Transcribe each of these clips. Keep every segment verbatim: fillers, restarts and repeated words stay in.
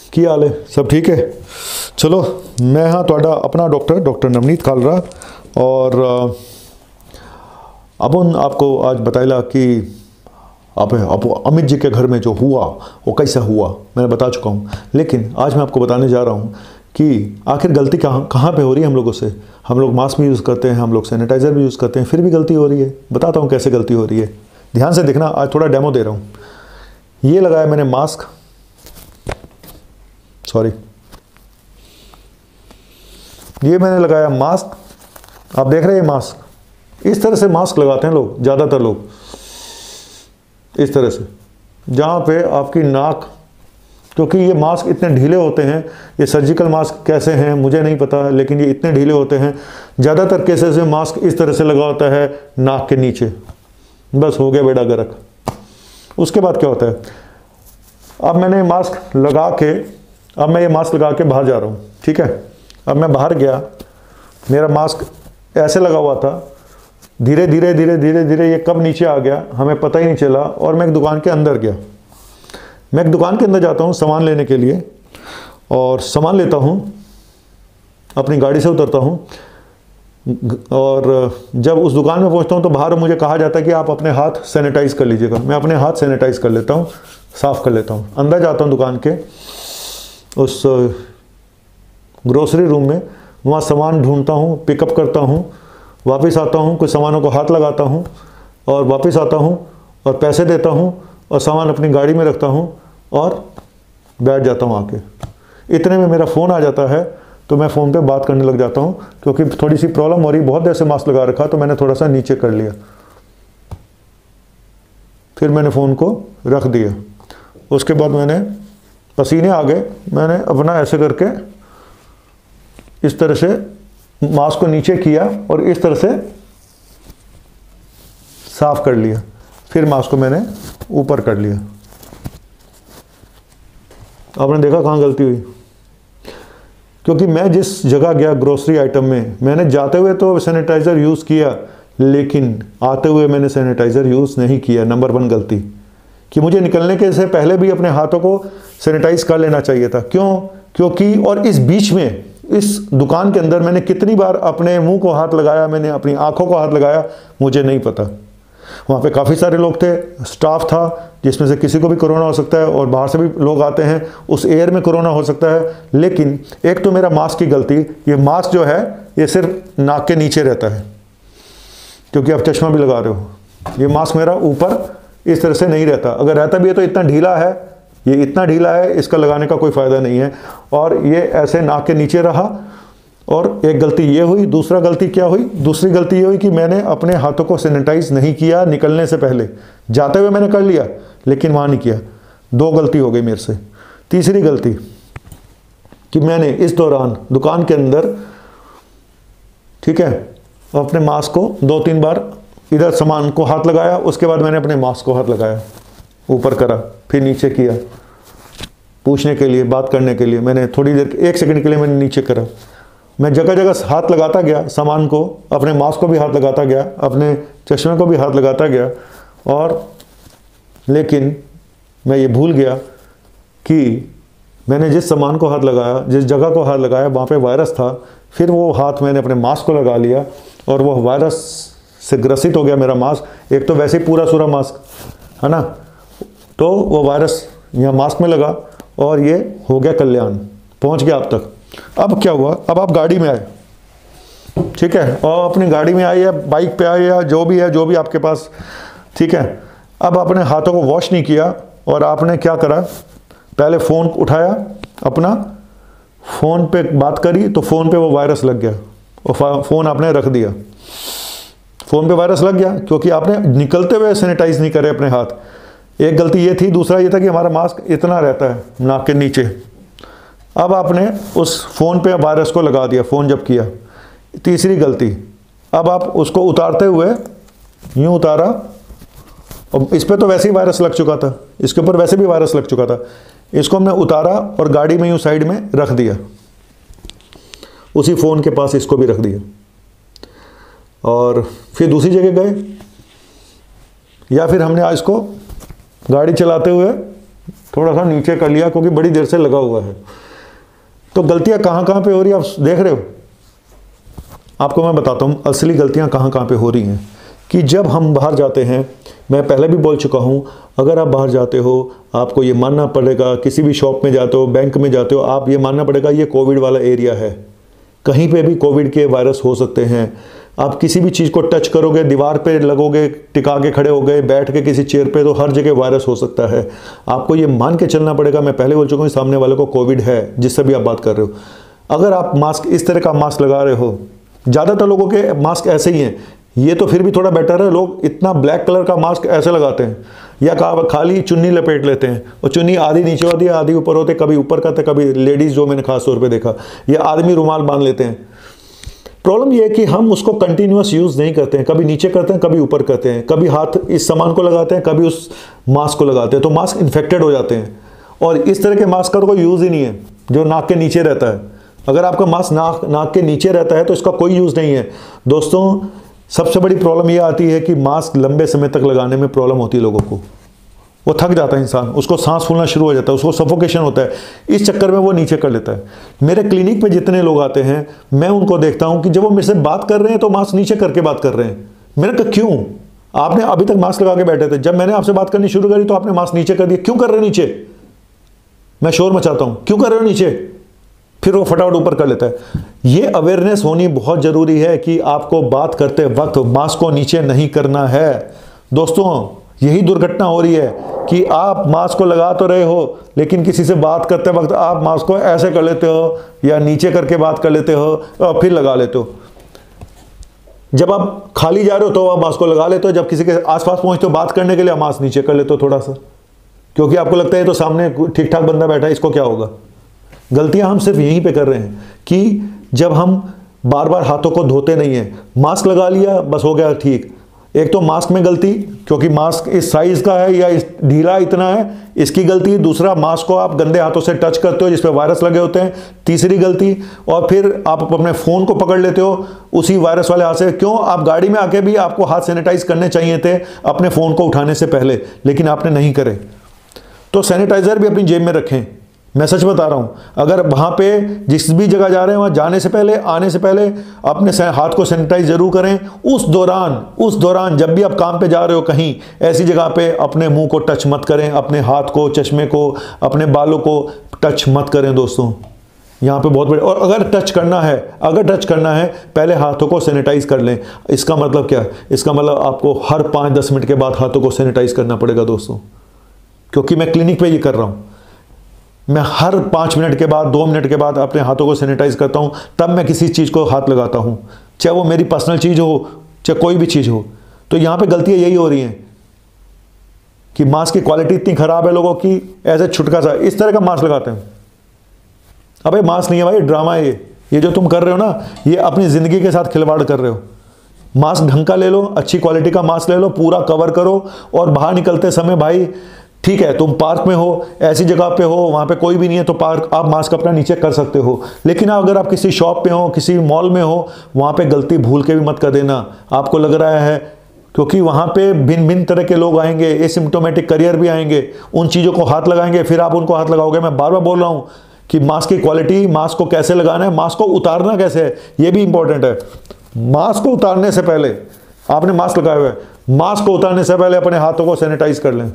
की हाल है? सब ठीक है? चलो, मैं हाँ तुहाडा अपना डॉक्टर डॉक्टर नवनीत कालरा और अब आपको आज बताइला कि आप, आप अमित जी के घर में जो हुआ वो कैसा हुआ मैंने बता चुका हूँ। लेकिन आज मैं आपको बताने जा रहा हूँ कि आखिर गलती कहाँ कहाँ पे हो रही है हम लोगों से। हम लोग मास्क भी यूज़ करते हैं, हम लोग सैनिटाइज़र भी यूज़ करते हैं, फिर भी गलती हो रही है। बताता हूँ कैसे गलती हो रही है, ध्यान से देखना। आज थोड़ा डेमो दे रहा हूँ। ये लगाया मैंने मास्क, सॉरी ये मैंने लगाया मास्क। आप देख रहे हैं मास्क, इस तरह से मास्क लगाते हैं लोग, ज़्यादातर लोग इस तरह से, जहाँ पे आपकी नाक, क्योंकि ये मास्क इतने ढीले होते हैं, ये सर्जिकल मास्क कैसे हैं मुझे नहीं पता, लेकिन ये इतने ढीले होते हैं। ज़्यादातर केसेस में मास्क इस तरह से लगा होता है नाक के नीचे, बस हो गया बेड़ा गर्क। उसके बाद क्या होता है, अब मैंने मास्क लगा के, अब मैं ये मास्क लगा के बाहर जा रहा हूँ, ठीक है। अब मैं बाहर गया, मेरा मास्क ऐसे लगा हुआ था, धीरे धीरे धीरे धीरे धीरे ये कब नीचे आ गया हमें पता ही नहीं चला, और मैं एक दुकान के अंदर गया। मैं एक दुकान के अंदर जाता हूँ सामान लेने के लिए, और सामान लेता हूँ, अपनी गाड़ी से उतरता हूँ, और जब उस दुकान में पहुँचता हूँ तो बाहर मुझे कहा जाता है कि आप अपने हाथ सैनिटाइज़ कर लीजिएगा। मैं अपने हाथ सैनिटाइज़ कर लेता हूँ, साफ़ कर लेता हूँ। अंदर जाता हूँ दुकान के उस ग्रोसरी रूम में, वहाँ सामान ढूंढता हूँ, पिकअप करता हूँ, वापस आता हूँ, कुछ सामानों को हाथ लगाता हूँ और वापस आता हूँ और पैसे देता हूँ और सामान अपनी गाड़ी में रखता हूँ और बैठ जाता हूँ आके। इतने में मेरा फ़ोन आ जाता है, तो मैं फ़ोन पे बात करने लग जाता हूँ, क्योंकि थोड़ी सी प्रॉब्लम हो रही, बहुत देर से मास्क लगा रखा, तो मैंने थोड़ा सा नीचे कर लिया, फिर मैंने फ़ोन को रख दिया। उसके बाद मैंने, पसीने आ गए, मैंने अपना ऐसे करके इस तरह से मास्क को नीचे किया और इस तरह से साफ कर लिया, फिर मास्क को मैंने ऊपर कर लिया। आपने देखा कहाँ गलती हुई, क्योंकि मैं जिस जगह गया ग्रोसरी आइटम में, मैंने जाते हुए तो सैनिटाइज़र यूज़ किया, लेकिन आते हुए मैंने सैनिटाइज़र यूज़ नहीं किया। नंबर वन गलती कि मुझे निकलने के से पहले भी अपने हाथों को सैनिटाइज़ कर लेना चाहिए था। क्यों? क्योंकि और इस बीच में, इस दुकान के अंदर मैंने कितनी बार अपने मुंह को हाथ लगाया, मैंने अपनी आंखों को हाथ लगाया, मुझे नहीं पता। वहाँ पे काफ़ी सारे लोग थे, स्टाफ था, जिसमें से किसी को भी कोरोना हो सकता है और बाहर से भी लोग आते हैं, उस एयर में कोरोना हो सकता है। लेकिन एक तो मेरा मास्क की गलती, ये मास्क जो है ये सिर्फ नाक के नीचे रहता है, क्योंकि आप चश्मा भी लगा रहे हो। ये मास्क मेरा ऊपर इस तरह से नहीं रहता, अगर रहता भी है तो इतना ढीला है, ये इतना ढीला है, इसका लगाने का कोई फ़ायदा नहीं है। और ये ऐसे नाक के नीचे रहा, और एक गलती ये हुई। दूसरा गलती क्या हुई? दूसरी गलती ये हुई कि मैंने अपने हाथों को सैनिटाइज़ नहीं किया निकलने से पहले। जाते हुए मैंने कर लिया, लेकिन वहाँ नहीं किया। दो गलती हो गई मेरे से। तीसरी गलती कि मैंने इस दौरान दुकान के अंदर, ठीक है, अपने मास्क को दो तीन बार इधर सामान को हाथ लगाया, उसके बाद मैंने अपने मास्क को हाथ लगाया, ऊपर करा, फिर नीचे किया, पूछने के लिए, बात करने के लिए। मैंने थोड़ी देर, एक सेकंड के लिए मैंने नीचे करा। मैं जगह जगह हाथ लगाता गया, सामान को, अपने मास्क को भी हाथ लगाता गया, अपने चश्मे को भी हाथ लगाता गया, और लेकिन मैं ये भूल गया कि मैंने जिस सामान को हाथ लगाया, जिस जगह को हाथ लगाया, वहाँ पे वायरस था। फिर वो हाथ मैंने अपने मास्क को लगा लिया और वो वायरस से ग्रसित हो गया मेरा मास्क। एक तो वैसे ही पूरा सूरा मास्क है ना, तो वो वायरस यहाँ मास्क में लगा और ये हो गया कल्याण, पहुँच गया आप तक। अब क्या हुआ, अब आप गाड़ी में आए, ठीक है, और अपनी गाड़ी में आए या बाइक पे आए या जो भी है, जो भी आपके पास, ठीक है। अब आपने हाथों को वॉश नहीं किया और आपने क्या करा, पहले फ़ोन उठाया अपना, फ़ोन पे बात करी, तो फ़ोन पे वो वायरस लग गया और फ़ोन आपने रख दिया। फ़ोन पे वायरस लग गया क्योंकि आपने निकलते हुए सैनिटाइज़ नहीं करे अपने हाथ। एक गलती ये थी। दूसरा ये था कि हमारा मास्क इतना रहता है नाक के नीचे। अब आपने उस फ़ोन पे वायरस को लगा दिया, फ़ोन जब किया। तीसरी गलती, अब आप उसको उतारते हुए यूँ उतारा, और इस पे तो वैसे ही वायरस लग चुका था, इसके ऊपर वैसे भी वायरस लग चुका था। इसको हमने उतारा और गाड़ी में यूँ साइड में रख दिया, उसी फ़ोन के पास इसको भी रख दिया, और फिर दूसरी जगह गए, या फिर हमने आज इसको गाड़ी चलाते हुए थोड़ा सा नीचे कर लिया क्योंकि बड़ी देर से लगा हुआ है। तो गलतियां कहाँ कहाँ पे हो रही है आप देख रहे हो। आपको मैं बताता हूँ असली गलतियां कहाँ कहाँ पे हो रही हैं। कि जब हम बाहर जाते हैं, मैं पहले भी बोल चुका हूँ, अगर आप बाहर जाते हो आपको ये मानना पड़ेगा, किसी भी शॉप में जाते हो, बैंक में जाते हो, आप ये मानना पड़ेगा ये कोविड वाला एरिया है, कहीं पे भी कोविड के वायरस हो सकते हैं। आप किसी भी चीज़ को टच करोगे, दीवार पे लगोगे, टिका के खड़े हो गए, बैठ के किसी चेयर पे, तो हर जगह वायरस हो सकता है। आपको ये मान के चलना पड़ेगा। मैं पहले बोल चुका हूँ सामने वाले को कोविड है जिससे भी आप बात कर रहे हो। अगर आप मास्क इस तरह का मास्क लगा रहे हो, ज़्यादातर लोगों के मास्क ऐसे ही हैं, ये तो फिर भी थोड़ा बेटर है। लोग इतना ब्लैक कलर का मास्क ऐसे लगाते हैं या खाली चुन्नी लपेट लेते हैं, और चुन्नी आधी नीचे होती है आधी ऊपर होते, कभी ऊपर करते, कभी लेडीज़ जो मैंने खास तौर पे देखा, या आदमी रुमाल बांध लेते हैं। प्रॉब्लम यह है कि हम उसको कंटिन्यूअस यूज़ नहीं करते हैं, कभी नीचे करते हैं, कभी ऊपर करते हैं, कभी हाथ इस सामान को लगाते हैं, कभी उस मास्क को लगाते हैं, तो मास्क इन्फेक्टेड हो जाते हैं। और इस तरह के मास्क का तो कोई यूज़ ही नहीं है जो नाक के नीचे रहता है। अगर आपका मास्क नाक नाक के नीचे रहता है तो इसका कोई यूज़ नहीं है। दोस्तों, सबसे बड़ी प्रॉब्लम यह आती है कि मास्क लंबे समय तक लगाने में प्रॉब्लम होती है लोगों को। वो थक जाता है इंसान, उसको सांस फूलना शुरू हो जाता है, उसको सफोकेशन होता है, इस चक्कर में वो नीचे कर लेता है। मेरे क्लिनिक पे जितने लोग आते हैं, मैं उनको देखता हूं कि जब वो मेरे से बात कर रहे हैं तो मास्क नीचे करके बात कर रहे हैं। मैंने कहा क्यों? आपने अभी तक मास्क लगा के बैठे थे, जब मैंने आपसे बात करनी शुरू करी तो आपने मास्क नीचे कर दिया। क्यों कर रहे हो नीचे? मैं शोर मचाता हूं, क्यों कर रहे हो नीचे? फिर वो फटाफट ऊपर कर लेता है। ये अवेयरनेस होनी बहुत ज़रूरी है कि आपको बात करते वक्त मास्क को नीचे नहीं करना है। दोस्तों, यही दुर्घटना हो रही है कि आप मास्क को लगा तो रहे हो, लेकिन किसी से बात करते वक्त आप मास्क को ऐसे कर लेते हो या नीचे करके बात कर लेते हो और फिर लगा लेते हो। जब आप खाली जा रहे हो तो आप मास्क को लगा लेते हो, जब किसी के आसपास पहुंचते हो बात करने के लिए आप मास्क नीचे कर लेते हो थोड़ा सा, क्योंकि आपको लगता है तो सामने ठीक ठाक बंदा बैठा है, इसको क्या होगा। गलतियां हम सिर्फ यहीं पे कर रहे हैं कि जब हम बार बार हाथों को धोते नहीं हैं, मास्क लगा लिया बस हो गया ठीक। एक तो मास्क में गलती, क्योंकि मास्क इस साइज का है या इस ढीला इतना है, इसकी गलती। दूसरा, मास्क को आप गंदे हाथों से टच करते हो जिस पे वायरस लगे होते हैं, तीसरी गलती। और फिर आप अपने फ़ोन को पकड़ लेते हो उसी वायरस वाले हाथ से। क्यों? आप गाड़ी में आके भी आपको हाथ सैनिटाइज करने चाहिए थे अपने फ़ोन को उठाने से पहले, लेकिन आपने नहीं करे। तो सैनिटाइज़र भी अपनी जेब में रखें। मैं सच बता रहा हूँ, अगर वहाँ पे जिस भी जगह जा रहे हैं वहाँ जाने से पहले, आने से पहले अपने हाथ को सैनिटाइज जरूर करें। उस दौरान उस दौरान जब भी आप काम पे जा रहे हो कहीं ऐसी जगह पे अपने मुंह को टच मत करें, अपने हाथ को, चश्मे को, अपने बालों को टच मत करें। दोस्तों, यहाँ पे बहुत बड़े, और अगर टच करना है अगर टच करना है पहले हाथों को सैनिटाइज कर लें। इसका मतलब क्या? इसका मतलब आपको हर पाँच दस मिनट के बाद हाथों को सैनिटाइज करना पड़ेगा दोस्तों, क्योंकि मैं क्लिनिक पे ये कर रहा हूँ। मैं हर पाँच मिनट के बाद, दो मिनट के बाद अपने हाथों को सैनिटाइज करता हूँ, तब मैं किसी चीज़ को हाथ लगाता हूँ, चाहे वो मेरी पर्सनल चीज़ हो, चाहे कोई भी चीज़ हो। तो यहाँ पे गलतियाँ यही हो रही हैं कि मास्क की क्वालिटी इतनी ख़राब है लोगों की, ऐसे छुटका सा इस तरह का मास्क लगाते हैं। अबे मास्क नहीं है भाई, ड्रामा है ये ये जो तुम कर रहे हो ना, ये अपनी ज़िंदगी के साथ खिलवाड़ कर रहे हो। मास्क ढंग का ले लो, अच्छी क्वालिटी का मास्क ले लो, पूरा कवर करो। और बाहर निकलते समय भाई ठीक है, तुम पार्क में हो, ऐसी जगह पे हो वहाँ पे कोई भी नहीं है तो पार्क आप मास्क अपना नीचे कर सकते हो। लेकिन अगर आप किसी शॉप पे हो, किसी मॉल में हो, वहाँ पे गलती भूल के भी मत कर देना। आपको लग रहा है, क्योंकि वहाँ पे भिन्न भिन्न तरह के लोग आएंगे, एसिम्प्टोमेटिक करियर भी आएंगे, उन चीज़ों को हाथ लगाएंगे, फिर आप उनको हाथ लगाओगे। मैं बार बार बोल रहा हूँ कि मास्क की क्वालिटी, मास्क को कैसे लगाना है, मास्क को उतारना कैसे है, ये भी इंपॉर्टेंट है। मास्क को उतारने से पहले, आपने मास्क लगाए हुए, मास्क को उतारने से पहले अपने हाथों को सैनिटाइज कर लें,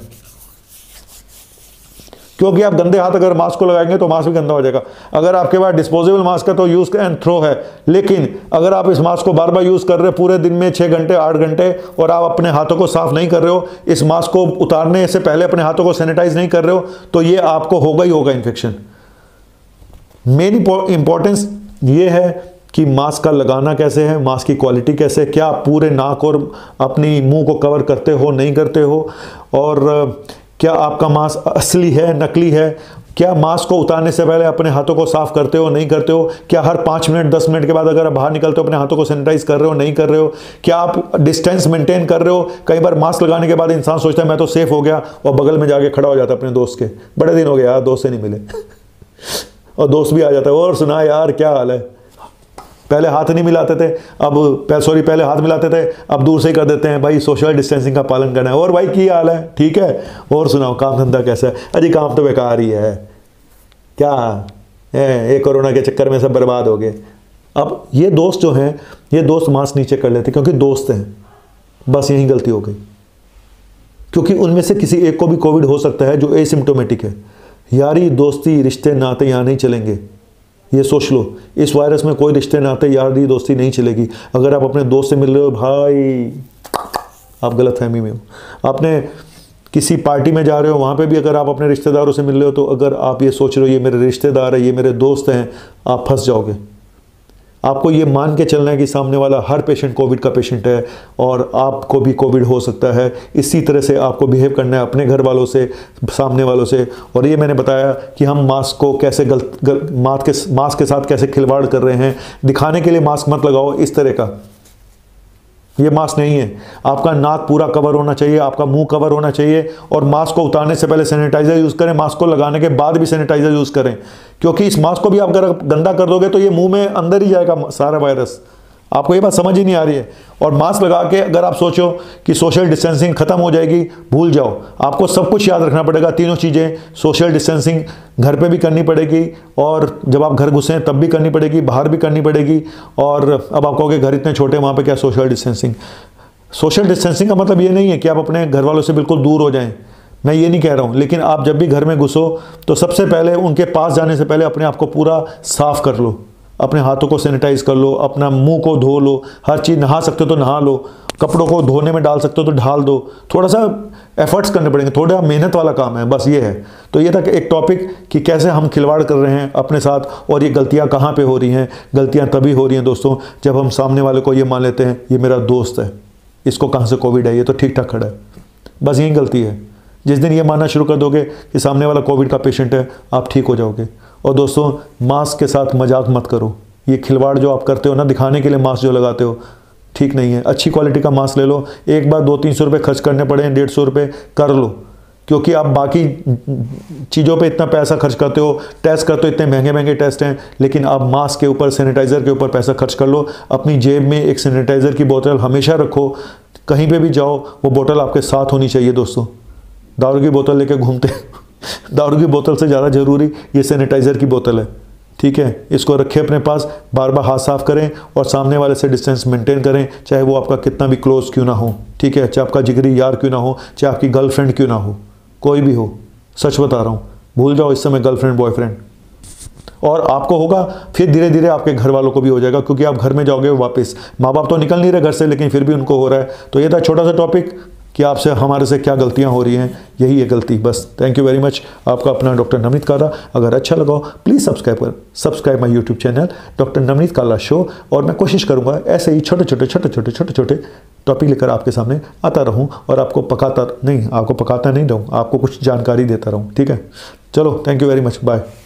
क्योंकि आप गंदे हाथ अगर मास्क को लगाएंगे तो मास्क भी गंदा हो जाएगा। अगर आपके पास डिस्पोजेबल मास्क है तो यूज़ एंड थ्रो है, लेकिन अगर आप इस मास्क को बार बार यूज़ कर रहे हो पूरे दिन में छः घंटे आठ घंटे और आप अपने हाथों को साफ नहीं कर रहे हो, इस मास्क को उतारने से पहले अपने हाथों को सैनिटाइज नहीं कर रहे हो, तो ये आपको होगा ही होगा इन्फेक्शन। मेन इंपॉर्टेंस ये है कि मास्क का लगाना कैसे है, मास्क की क्वालिटी कैसे है, क्या आप पूरे नाक और अपनी मुंह को कवर करते हो, नहीं करते हो, और क्या आपका मास्क असली है, नकली है, क्या मास्क को उतारने से पहले अपने हाथों को साफ करते हो, नहीं करते हो, क्या हर पाँच मिनट दस मिनट के बाद अगर आप बाहर निकलते हो अपने हाथों को सैनिटाइज कर रहे हो, नहीं कर रहे हो, क्या आप डिस्टेंस मेंटेन कर रहे हो। कई बार मास्क लगाने के बाद इंसान सोचता है मैं तो सेफ हो गया, और बगल में जाके खड़ा हो जाता है अपने दोस्त के, बड़े दिन हो गया यार दोस्त से नहीं मिले और दोस्त भी आ जाता है और सुना यार क्या हाल है, पहले हाथ नहीं मिलाते थे, अब सॉरी पहले हाथ मिलाते थे, अब दूर से ही कर देते हैं। भाई सोशल डिस्टेंसिंग का पालन करना है। और भाई की हाल है? ठीक है। और सुनाओ, काम धंधा कैसा है? अजी काम तो बेकार ही है, क्या है, ये कोरोना के चक्कर में सब बर्बाद हो गए। अब ये दोस्त जो हैं, ये दोस्त मास्क नीचे कर लेते क्योंकि दोस्त हैं, बस यही गलती हो गई। क्योंकि उनमें से किसी एक को भी कोविड हो सकता है जो एसिम्टोमेटिक है। यारी दोस्ती रिश्ते नाते यहाँ नहीं चलेंगे, ये सोच लो। इस वायरस में कोई रिश्ते नाते यारी दोस्ती नहीं चलेगी। अगर आप अपने दोस्त से मिल रहे हो, भाई आप गलत फहमी में हो। आपने किसी पार्टी में जा रहे हो, वहाँ पे भी अगर आप अपने रिश्तेदारों से मिल रहे हो, तो अगर आप ये सोच रहे हो ये मेरे रिश्तेदार है, ये मेरे दोस्त हैं, आप फंस जाओगे। आपको ये मान के चलना है कि सामने वाला हर पेशेंट कोविड का पेशेंट है और आपको भी कोविड हो सकता है। इसी तरह से आपको बिहेव करना है अपने घर वालों से, सामने वालों से। और ये मैंने बताया कि हम मास्क को कैसे गलत गल, मास्क के मास्क के साथ कैसे खिलवाड़ कर रहे हैं। दिखाने के लिए मास्क मत लगाओ इस तरह का, ये मास्क नहीं है। आपका नाक पूरा कवर होना चाहिए, आपका मुंह कवर होना चाहिए। और मास्क को उतारने से पहले सैनिटाइजर यूज़ करें, मास्क को लगाने के बाद भी सैनिटाइजर यूज़ करें। क्योंकि इस मास्क को भी आप अगर गंदा कर दोगे तो ये मुंह में अंदर ही जाएगा सारा वायरस। आपको ये बात समझ ही नहीं आ रही है। और मास्क लगा के अगर आप सोचो कि सोशल डिस्टेंसिंग खत्म हो जाएगी, भूल जाओ। आपको सब कुछ याद रखना पड़ेगा, तीनों चीज़ें। सोशल डिस्टेंसिंग घर पे भी करनी पड़ेगी, और जब आप घर घुसें तब भी करनी पड़ेगी, बाहर भी करनी पड़ेगी। और अब आप कहोगे घर इतने छोटे, वहाँ पे क्या सोशल डिस्टेंसिंग? सोशल डिस्टेंसिंग का मतलब ये नहीं है कि आप अपने घर वालों से बिल्कुल दूर हो जाएं, मैं ये नहीं कह रहा हूँ। लेकिन आप जब भी घर में घुसो तो सबसे पहले उनके पास जाने से पहले अपने आप को पूरा साफ कर लो, अपने हाथों को सैनिटाइज कर लो, अपना मुंह को धो लो, हर चीज़, नहा सकते हो तो नहा लो, कपड़ों को धोने में डाल सकते हो तो ढाल दो। थोड़ा सा एफर्ट्स करने पड़ेंगे, थोड़ा मेहनत वाला काम है, बस ये है। तो ये था कि एक टॉपिक कि कैसे हम खिलवाड़ कर रहे हैं अपने साथ, और ये गलतियाँ कहाँ पे हो रही हैं। गलतियाँ तभी हो रही हैं दोस्तों जब हम सामने वाले को ये मान लेते हैं ये मेरा दोस्त है, इसको कहाँ से कोविड है, ये तो ठीक ठाक खड़ा है। बस यही गलती है। जिस दिन ये मानना शुरू कर दोगे कि सामने वाला कोविड का पेशेंट है, आप ठीक हो जाओगे। और दोस्तों, मास्क के साथ मजाक मत करो। ये खिलवाड़ जो आप करते हो ना, दिखाने के लिए मास्क जो लगाते हो, ठीक नहीं है। अच्छी क्वालिटी का मास्क ले लो। एक बार दो तीन सौ रुपये खर्च करने पड़े, डेढ़ सौ रुपये कर लो, क्योंकि आप बाकी चीज़ों पे इतना पैसा खर्च करते हो, टेस्ट करते हो, इतने महंगे महंगे टेस्ट हैं, लेकिन आप मास्क के ऊपर, सैनिटाइज़र के ऊपर पैसा खर्च कर लो। अपनी जेब में एक सैनिटाइज़र की बोतल हमेशा रखो, कहीं पे भी जाओ वो बोतल आपके साथ होनी चाहिए दोस्तों। दारू की बोतल लेके घूमते दारू की बोतल से ज़्यादा ज़रूरी ये सैनिटाइज़र की बोतल है, ठीक है। इसको रखें अपने पास, बार बार हाथ साफ करें और सामने वाले से डिस्टेंस मेंटेन करें, चाहे वो आपका कितना भी क्लोज क्यों ना हो, ठीक है। चाहे आपका जिगरी यार क्यों ना हो, चाहे आपकी गर्लफ्रेंड क्यों ना हो, कोई भी हो, सच बता रहा हूँ। भूल जाओ इस समय गर्लफ्रेंड बॉयफ्रेंड। और आपको होगा, फिर धीरे धीरे आपके घर वालों को भी हो जाएगा, क्योंकि आप घर में जाओगे वापस। माँ बाप तो निकल नहीं रहे घर से, लेकिन फिर भी उनको हो रहा है। तो ये था छोटा सा टॉपिक कि आपसे, हमारे से क्या गलतियां हो रही हैं, यही है गलती, बस। Thank you very much. आपका अपना डॉक्टर नवनीत काला। अगर अच्छा लगा प्लीज़ सब्सक्राइब कर subscribe my YouTube channel doctor Navneet Kala show. और मैं कोशिश करूँगा ऐसे ही छोटे छोटे छोटे छोटे छोटे छोटे टॉपिक लेकर आपके सामने आता रहूँ, और आपको पकाता नहीं आपको पकाता नहीं रहूँ, आपको कुछ जानकारी देता रहूँ, ठीक है। चलो, thank you very much, bye.